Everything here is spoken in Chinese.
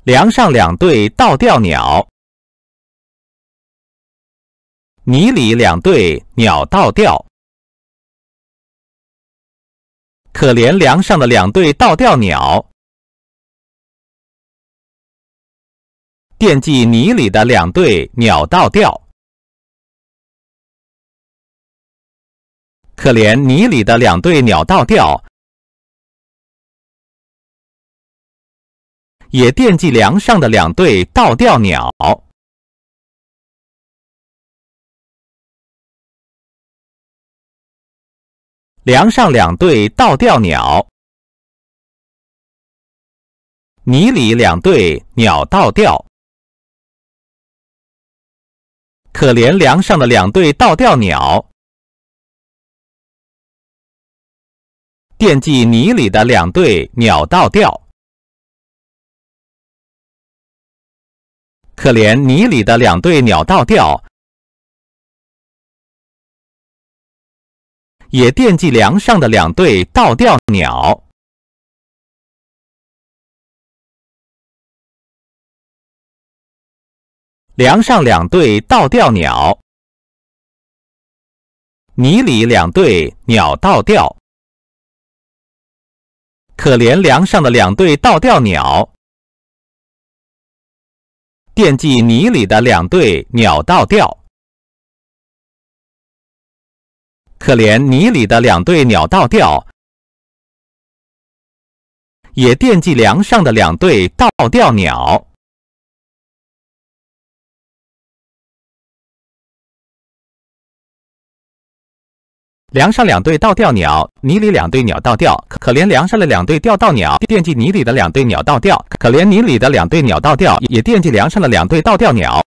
梁上两对倒吊鸟，泥里两对鸟倒吊。可怜梁上的两对倒吊鸟，惦记泥里的两对鸟倒吊。可怜泥里的两对鸟倒吊，也惦记梁上的两对倒吊鸟。梁上两对倒吊鸟，泥里两对鸟倒吊。可怜梁上的两对倒吊鸟，惦记泥里的两对鸟倒吊。可怜泥里的两对鸟倒吊，也惦记梁上的两对倒吊鸟。梁上两对倒吊鸟，泥里两对鸟倒吊。可怜梁上的两对倒吊鸟，惦记泥里的两对鸟倒吊。可怜泥里的两对鸟倒吊，也惦记梁上的两对倒吊鸟。梁上两对倒吊鸟，泥里两对鸟倒吊。可怜梁上的两对吊倒鸟，惦记泥里的两对鸟倒吊。可怜泥里的两对鸟倒吊，也惦记梁上的两对倒吊鸟。